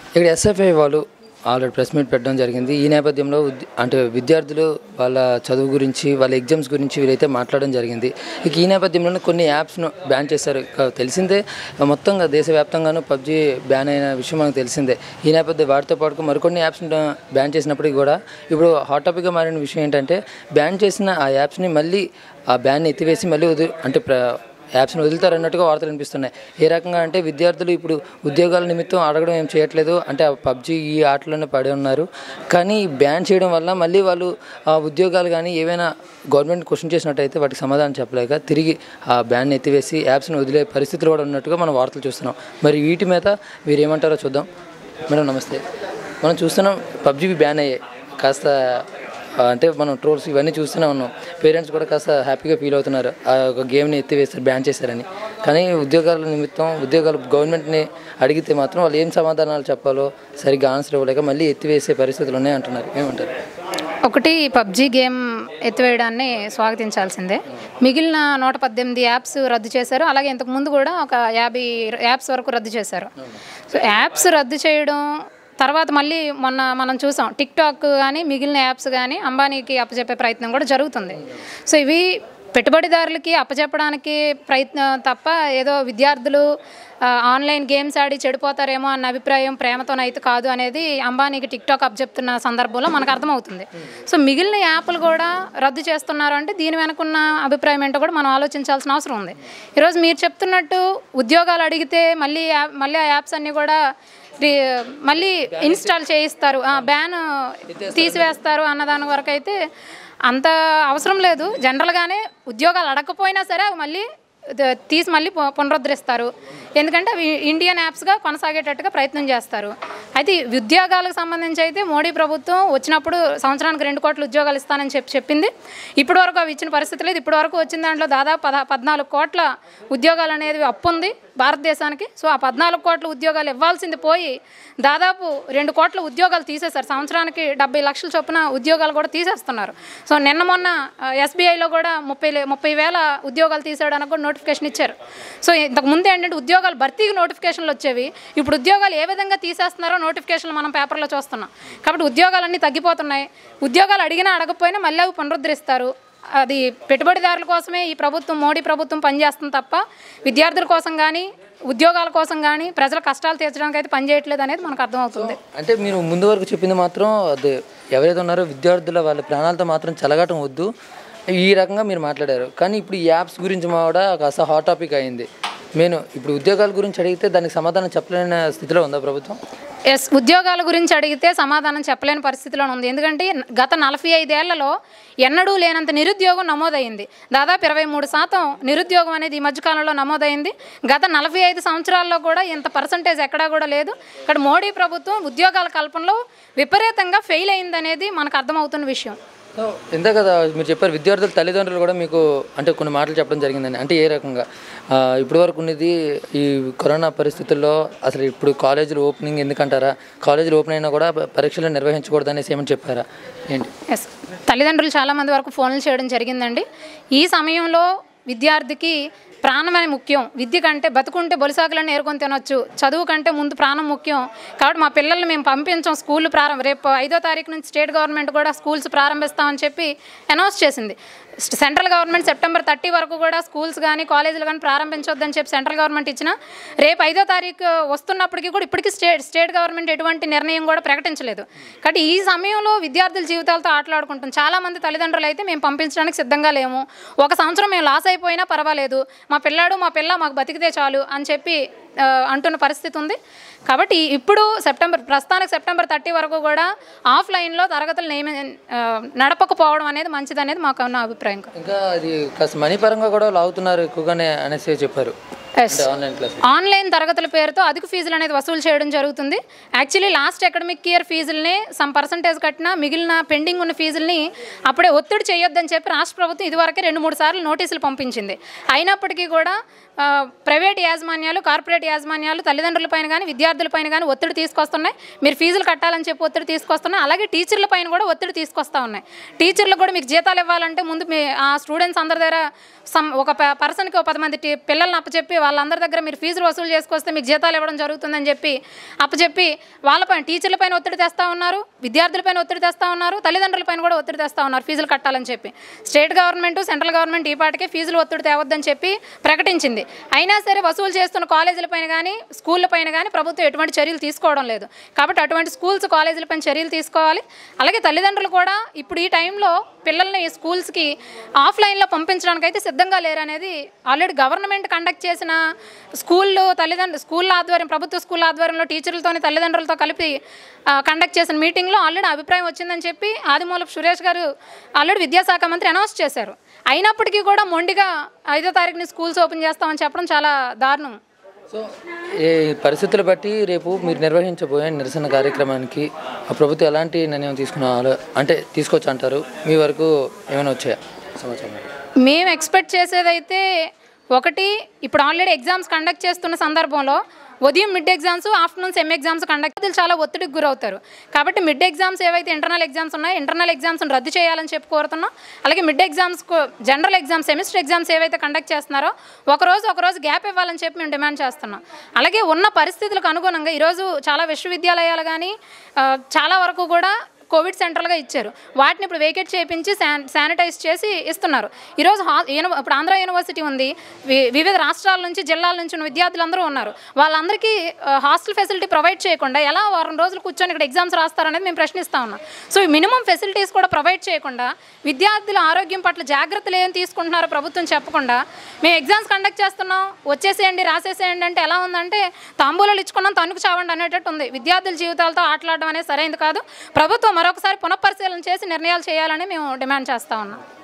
ఇక్కడ ఎస్ఎఫ్ఐ వాళ్ళు already press meet పెట్టడం జరిగింది. ఈ నేపథ్యంలో అంటే విద్యార్థులు వాళ్ళ చదువు గురించి, వాళ్ళ ఎగ్జామ్స్ గురించి వీరైతే మాట్లాడడం జరిగింది. ఇక ఈ నేపథ్యంలోనే కొన్ని యాప్స్ను బ్యాన్ చేశారు. తెలిసిందే, మొత్తంగా దేశవ్యాప్తంగానూ పబ్జీ బ్యాన్ అయిన విషయం మనకు తెలిసిందే. ఈ నేపథ్యం వాటితో పాటు మరికొన్ని యాప్స్ని బ్యాన్ చేసినప్పటికీ కూడా ఇప్పుడు హాట్ టాపిక్గా మారిన విషయం ఏంటంటే, బ్యాన్ చేసిన ఆ యాప్స్ని మళ్ళీ ఆ బ్యాన్ని ఎత్తివేసి మళ్ళీ యాప్స్ని వదులుతారన్నట్టుగా వార్తలు వినిపిస్తున్నాయి. ఏ రకంగా అంటే విద్యార్థులు ఇప్పుడు ఉద్యోగాల నిమిత్తం అడగడం ఏం చేయట్లేదు, అంటే ఆ పబ్జీ ఈ ఆటలోనే పడి ఉన్నారు. కానీ బ్యాన్ చేయడం వల్ల మళ్ళీ వాళ్ళు ఆ ఉద్యోగాలు కానీ ఏవైనా గవర్నమెంట్ క్వశ్చన్ చేసినట్టయితే వాటికి సమాధానం చెప్పలేక తిరిగి ఆ బ్యాన్ ఎత్తివేసి యాప్స్ని వదిలే పరిస్థితులు కూడా ఉన్నట్టుగా మనం వార్తలు చూస్తున్నాం. మరి వీటి మీద మీరు ఏమంటారో చూద్దాం. మేడం నమస్తే. మనం చూస్తున్నాం పబ్జీ బ్యాన్ అయ్యాయి, కాస్త అంటే మనం ట్రోల్స్ ఇవన్నీ చూస్తూనే ఉన్నాం. పేరెంట్స్ కూడా కాస్త హ్యాపీగా ఫీల్ అవుతున్నారు ఆ ఒక గేమ్ని ఎత్తివేస్తారు, బ్యాన్ చేశారని. కానీ ఉద్యోగాల నిమిత్తం గవర్నమెంట్ని అడిగితే మాత్రం వాళ్ళు ఏం సమాధానాలు చెప్పాలో సరిగ్గా ఆన్సర్ ఇవ్వలేక మళ్ళీ ఎత్తివేసే పరిస్థితులు ఉన్నాయి అంటున్నారు. ఏమంటారు? ఒకటి, పబ్జీ గేమ్ ఎత్తివేయడాన్ని స్వాగతించాల్సిందే. మిగిలిన 118 యాప్స్ రద్దు చేశారు. అలాగే ఇంతకుముందు కూడా ఒక 50 యాప్స్ వరకు రద్దు చేశారు. సో యాప్స్ రద్దు చేయడం తర్వాత మళ్ళీ మొన్న మనం చూసాం టిక్టాక్ కానీ మిగిలిన యాప్స్ కానీ అంబానీకి అప్పచెప్పే ప్రయత్నం కూడా జరుగుతుంది. సో ఇవి పెట్టుబడిదారులకి అప్పచెప్పడానికి ప్రయత్నం తప్ప ఏదో విద్యార్థులు ఆన్లైన్ గేమ్స్ ఆడి చెడిపోతారేమో అన్న అభిప్రాయం ప్రేమతోనైతే కాదు అనేది అంబానీకి టిక్టాక్ అప్పచెప్తున్న సందర్భంలో మనకు అర్థమవుతుంది. సో మిగిలిన యాప్లు కూడా రద్దు చేస్తున్నారు అంటే దీని వెనుకున్న అభిప్రాయం ఏంటో కూడా మనం ఆలోచించాల్సిన అవసరం ఉంది. ఈరోజు మీరు చెప్తున్నట్టు ఉద్యోగాలు అడిగితే మళ్ళీ ఆ యాప్స్ అన్నీ కూడా మళ్ళీ ఇన్స్టాల్ చేయిస్తారు, బ్యాన్ తీసివేస్తారు అన్నదాని వరకు అయితే అంత అవసరం లేదు. జనరల్గానే ఉద్యోగాలు అడగకపోయినా సరే అవి మళ్ళీ మళ్ళీ పునరుద్ధరిస్తారు. ఎందుకంటే అవి ఇండియన్ యాప్స్గా కొనసాగేటట్టుగా ప్రయత్నం చేస్తారు. అయితే ఉద్యోగాలకు సంబంధించి అయితే మోడీ ప్రభుత్వం వచ్చినప్పుడు సంవత్సరానికి 2 కోట్ల ఉద్యోగాలు ఇస్తానని చెప్పింది. ఇప్పటి వరకు అవి ఇచ్చిన పరిస్థితి లేదు. ఇప్పటి వరకు వచ్చిన దాంట్లో దాదాపు 14 కోట్ల ఉద్యోగాలు అనేది అప్పు ఉంది భారతదేశానికి. సో ఆ 14 కోట్ల ఉద్యోగాలు ఇవ్వాల్సింది పోయి దాదాపు 2 కోట్ల ఉద్యోగాలు తీసేశారు. సంవత్సరానికి 70 లక్షల చొప్పున ఉద్యోగాలు కూడా తీసేస్తున్నారు. సో మొన్న ఎస్బీఐలో కూడా 30,000 ఉద్యోగాలు తీసేయడానికి కూడా నోటిఫికేషన్ ఇచ్చారు. సో ఇంతకుముందు ఏంటంటే ఉద్యోగాలు భర్తీకి నోటిఫికేషన్లు వచ్చేవి, ఇప్పుడు ఉద్యోగాలు ఏ విధంగా తీసేస్తున్నారో నోటిఫికేషన్లు మనం పేపర్లో చూస్తున్నాం. కాబట్టి ఉద్యోగాలన్నీ తగ్గిపోతున్నాయి. ఉద్యోగాలు అడిగినా అడగకపోయినా మళ్ళీ అవి పునరుద్ధరిస్తారు. అది పెట్టుబడిదారుల కోసమే ఈ ప్రభుత్వం, మోడీ ప్రభుత్వం పనిచేస్తుంది తప్ప విద్యార్థుల కోసం కానీ ఉద్యోగాల కోసం కానీ ప్రజల కష్టాలు తీర్చడానికి అయితే పనిచేయట్లేదు అనేది మనకు అర్థమవుతుంది. అంటే మీరు ముందు వరకు చెప్పింది మాత్రం అది ఎవరైతే ఉన్నారో విద్యార్థుల వాళ్ళ ప్రాణాలతో మాత్రం చెలగటం వద్దు, ఈ రకంగా మీరు మాట్లాడారు. కానీ ఇప్పుడు ఈ యాప్స్ గురించి కూడా కాస్త హాట్ టాపిక్ అయింది. ఇప్పుడు ఉద్యోగాల గురించి అడిగితే దానికి సమాధానం చెప్పలేని స్థితిలో ఉందా ప్రభుత్వం? ఉద్యోగాల గురించి అడిగితే సమాధానం చెప్పలేని పరిస్థితిలో ఉంది. ఎందుకంటే గత 45 ఏళ్లలో ఎన్నడూ లేనంత నిరుద్యోగం నమోదైంది. దాదాపు 23% నిరుద్యోగం అనేది ఈ మధ్యకాలంలో నమోదైంది. గత 45 సంవత్సరాల్లో కూడా ఇంత పర్సంటేజ్ ఎక్కడా కూడా లేదు. ఇక్కడ మోడీ ప్రభుత్వం ఉద్యోగాల కల్పనలో విపరీతంగా ఫెయిల్ అయిందనేది మనకు అర్థమవుతున్న విషయం. ఇంత కదా మీరు చెప్పారు, విద్యార్థుల తల్లిదండ్రులు కూడా మీకు అంటే కొన్ని మాటలు చెప్పడం జరిగిందని. అంటే ఏ రకంగా ఇప్పటి వరకు ఉన్నది ఈ కరోనా పరిస్థితుల్లో అసలు ఇప్పుడు కాలేజీలు ఓపెనింగ్ ఎందుకంటారా, కాలేజీలు ఓపెన్ అయినా కూడా పరీక్షలు నిర్వహించకూడదు అనేసి ఏమని చెప్పారా ఏంటి? తల్లిదండ్రులు చాలామంది వరకు ఫోన్లు చేయడం జరిగిందండి. ఈ సమయంలో విద్యార్థికి ప్రాణమే ముఖ్యం. విద్య కంటే బతుకుంటే బొలిసాకులను ఏరుకొని తినొచ్చు, చదువు కంటే ముందు ప్రాణం ముఖ్యం. కాబట్టి మా పిల్లల్ని మేము పంపించాం స్కూల్ రేపు 5వ తారీఖు నుంచి స్టేట్ గవర్నమెంట్ కూడా స్కూల్స్ ప్రారంభిస్తామని చెప్పి అనౌన్స్ చేసింది. సెంట్రల్ గవర్నమెంట్ సెప్టెంబర్ 30 వరకు కూడా స్కూల్స్ కానీ కాలేజీలు కానీ ప్రారంభించొద్దని చెప్పి సెంట్రల్ గవర్నమెంట్ ఇచ్చిన రేపు 5వ తారీఖు వస్తున్నప్పటికీ కూడా ఇప్పటికీ స్టేట్ గవర్నమెంట్ ఎటువంటి నిర్ణయం కూడా ప్రకటించలేదు. కాబట్టి ఈ సమయంలో విద్యార్థుల జీవితాలతో ఆటలాడుకుంటాం. చాలామంది తల్లిదండ్రులు అయితే మేము పంపించడానికి సిద్ధంగా లేము, 1 సంవత్సరం మేము లాస్ అయిపోయినా పర్వాలేదు, మా పిల్ల మాకు బతికితే చాలు అని చెప్పి అంటున్న పరిస్థితి ఉంది. కాబట్టి ఇప్పుడు ప్రస్తుతానికి సెప్టెంబర్ 30 వరకు కూడా ఆఫ్లైన్లో తరగతులు నడపకపోవడం అనేది మంచిది అనేది మాకు ఉన్న అభిప్రాయం. ఇంకా అది కాస్త మనీ పరంగా కూడా లాగుతున్నారు ఎక్కువగానే అనేసి చెప్పారు. ఆన్లైన్ తరగతుల పేరుతో అధిక ఫీజులు అనేది వసూలు చేయడం జరుగుతుంది. యాక్చువల్లీ లాస్ట్ అకాడమిక్ ఇయర్ ఫీజుల్ని సమ్ పర్సంటేజ్ కట్టినా మిగిలిన పెండింగ్ ఉన్న ఫీజుల్ని అప్పుడే ఒత్తిడి చేయొద్దని చెప్పి రాష్ట్ర ప్రభుత్వం ఇదివరకే 2-3 సార్లు నోటీసులు పంపించింది. అయినప్పటికీ కూడా ప్రైవేట్ యాజమాన్యాలు, కార్పొరేట్ యాజమాన్యాలు తల్లిదండ్రులపైన కానీ విద్యార్థులపైన కానీ ఒత్తిడి తీసుకొస్తున్నాయి. మీరు ఫీజులు కట్టాలని చెప్పి ఒత్తిడి తీసుకొస్తున్నాయి. అలాగే టీచర్ల పైన కూడా ఒత్తిడి తీసుకొస్తూ ఉన్నాయి. టీచర్లకు కూడా మీకు జీతాలు ఇవ్వాలంటే ముందు ఆ స్టూడెంట్స్ అందరి దగ్గర ఒక పర్సన్కి 10 మంది పిల్లల్ని అప్పచెప్పి వాళ్ళందరి దగ్గర మీరు ఫీజులు వసూలు చేసుకొస్తే మీకు జీతాలు ఇవ్వడం జరుగుతుందని చెప్పి అప్పచెప్పి వాళ్ళపైన టీచర్లపైన ఒత్తిడి తెస్తూ ఉన్నారు, విద్యార్థులపైన ఒత్తిడి తెస్తూ ఉన్నారు, తల్లిదండ్రులపైన కూడా ఒత్తిడి తెస్తూ ఉన్నారు ఫీజులు కట్టాలని చెప్పి. స్టేట్ గవర్నమెంట్ సెంట్రల్ గవర్నమెంట్ ఈ పాటికే ఫీజులు ఒత్తిడి తేవద్దని చెప్పి ప్రకటించింది. అయినా సరే వసూలు చేస్తున్న కాలేజీలపైన కానీ స్కూళ్ళపైన కానీ ప్రభుత్వం ఎటువంటి చర్యలు తీసుకోవడం లేదు. కాబట్టి అటువంటి స్కూల్స్ కాలేజీలపైన చర్యలు తీసుకోవాలి. అలాగే తల్లిదండ్రులు కూడా ఇప్పుడు ఈ టైంలో పిల్లల్ని స్కూల్స్కి ఆఫ్లైన్లో పంపించడానికి అయితే సిద్ధంగా లేరు అనేది ఆల్రెడీ గవర్నమెంట్ కండక్ట్ చేసిన స్కూళ్ళ ఆధ్వర్యం ప్రభుత్వ స్కూళ్ళ ఆధ్వర్యంలో టీచర్లతోని తల్లిదండ్రులతో కలిపి కండక్ట్ చేసిన మీటింగ్లో ఆల్రెడీ అభిప్రాయం వచ్చిందని చెప్పి ఆదిమూలపు సురేష్ గారు ఆల్రెడీ విద్యాశాఖ మంత్రి అనౌన్స్ చేశారు. అయినప్పటికీ కూడా మొండిగా 5వ తారీఖుని స్కూల్స్ ఓపెన్ చేస్తామని చెప్పడం చాలా దారుణం. సో ఈ పరిస్థితులు బట్టి రేపు మీరు నిర్వహించబోయే నిరసన కార్యక్రమానికి ఆ ప్రభుత్వం ఎలాంటి నిర్ణయం తీసుకోవచ్చు అంటారు? మీ వరకు ఏమైనా వచ్చాయా సమాచారం? మేము ఎక్స్పెక్ట్ చేసేదైతే ఒకటి, ఇప్పుడు ఆల్రెడీ ఎగ్జామ్స్ కండక్ట్ చేస్తున్న సందర్భంలో ఉదయం mid exams, afternoon sem exams conduct చాలా ఒత్తిడికి గురవుతారు. కాబట్టి మిడ్ ఎగ్జామ్స్ ఏవైతే ఇంటర్నల్ ఎగ్జామ్స్ ఉన్నాయో ఇంటర్నల్ ఎగ్జామ్స్ని రద్దు చేయాలని చెప్పి కోరుతున్నాం. అలాగే మిడ్ ఎగ్జామ్స్కు జనరల్ ఎగ్జామ్స్, సెమిస్టర్ ఎగ్జామ్స్ ఏవైతే కండక్ట్ చేస్తున్నారో ఒకరోజు గ్యాప్ ఇవ్వాలని చెప్పి మేము డిమాండ్ చేస్తున్నాం. అలాగే ఉన్న పరిస్థితులకు అనుగుణంగా ఈరోజు చాలా విశ్వవిద్యాలయాలు కానీ చాలా వరకు కూడా కోవిడ్ సెంటర్లుగా ఇచ్చారు. వాటిని ఇప్పుడు వేకేట్ చేయించి శానిటైజ్ చేసి ఇస్తున్నారు. ఈరోజు ఇప్పుడు ఆంధ్ర యూనివర్సిటీ ఉంది, వివిధ రాష్ట్రాల నుంచి జిల్లాల నుంచి ఉన్న విద్యార్థులందరూ ఉన్నారు. వాళ్ళందరికీ హాస్టల్ ఫెసిలిటీ ప్రొవైడ్ చేయకుండా ఎలా వారం రోజులు కూర్చొని ఇక్కడ ఎగ్జామ్స్ రాస్తారనేది మేము ప్రశ్నిస్తూ ఉన్నాం. సో ఈ మినిమం ఫెసిలిటీస్ కూడా ప్రొవైడ్ చేయకుండా విద్యార్థుల ఆరోగ్యం పట్ల జాగ్రత్తలు ఏం తీసుకుంటున్నారో ప్రభుత్వం చెప్పకుండా మేము ఎగ్జామ్స్ కండక్ట్ చేస్తున్నాం, వచ్చేసేయండి రాసేసేయండి అంటే ఎలా ఉందంటే తాంబూలాలు ఇచ్చుకున్నాం తణుకు చావండి అనేటట్టు ఉంది. విద్యార్థుల జీవితాలతో ఆటలాడడం అనేది సరైనది కాదు. ప్రభుత్వం మరొకసారి పునఃపరిశీలన చేసి నిర్ణయాలు చేయాలని మేము డిమాండ్ చేస్తూ ఉన్నాం.